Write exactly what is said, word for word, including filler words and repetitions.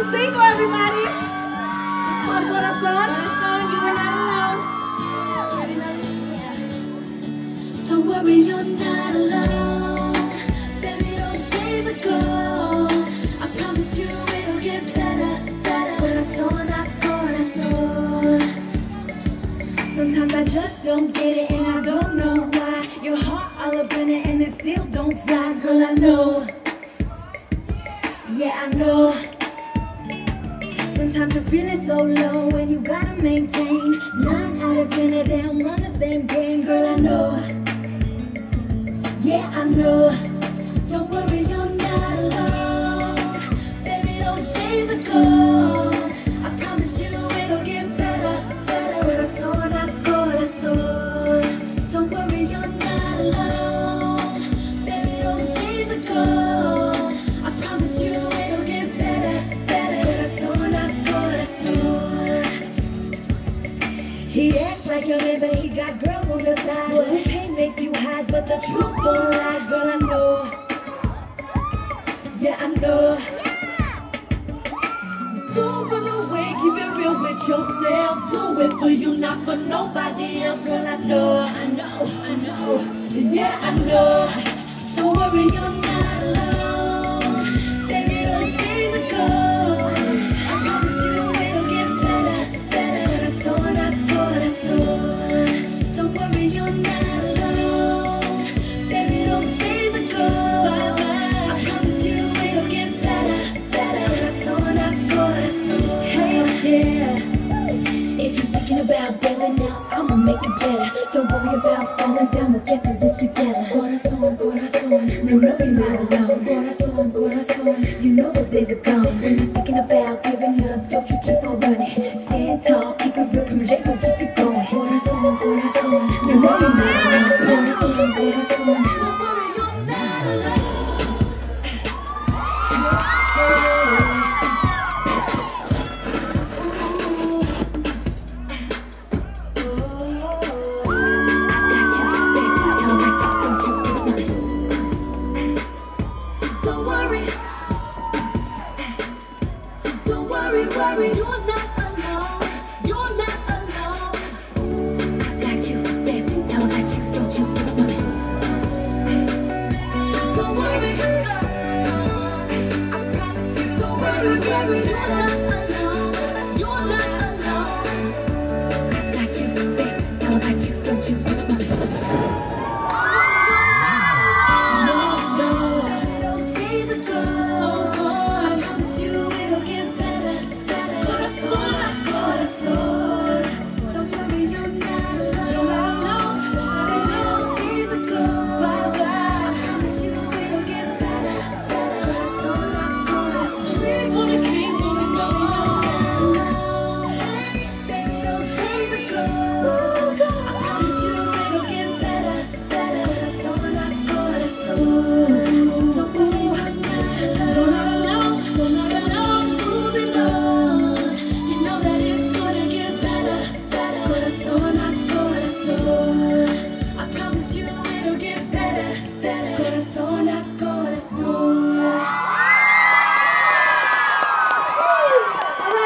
new single, everybody. It's called Corazon. Corazon, you are not alone. Don't worry, you're not alone. Baby, those days are gone. I promise you it'll get better, better. Corazon, a corazon. Sometimes I just don't get it and I don't know why. Your heart all up in it and it still don't fly. Girl, I know. Yeah, I know. Sometimes you're feeling so low and you gotta maintain. Nine out of ten of them run the same game. Girl, I know. Yeah, I know. Don't worry, you're not alone. Baby, those days are gone. I promise you it'll get better, better. Corazon, a corazon. Don't worry, you're not alone. Baby, those days are gone. I promise you it'll get better, better. Corazon, a corazon. He acts like your man, but he got girls on the side. Well, pain makes you hide, but the truth don't lie. Girl, I know. Yeah, I know. Don't run away, keep it real with yourself. Do it for you, not for nobody else. Girl, I know, I know, I know. Yeah, I know. Don't worry, you're not alone. Baby, those days are gone. I promise you it'll get better, better. Corazon, a corazon. Don't worry, you're not alone. Baby, those days are gone. I promise you it'll get better, better. Corazon, a corazon. Hey, yeah. If you're thinking about bailing out, I'ma make it better. Don't worry about falling down, we'll get through this together. Corazon, corazon. No, no, you're not alone. Corazon, corazon. You know those days are gone. When you're thinking about giving up, don't you keep on running. Stand tall, keep it real, Prima J gon' keep you going. Corazon, corazon. No, no, you're not